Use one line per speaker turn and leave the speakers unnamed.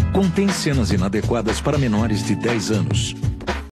Contém cenas inadequadas para menores de 10 anos.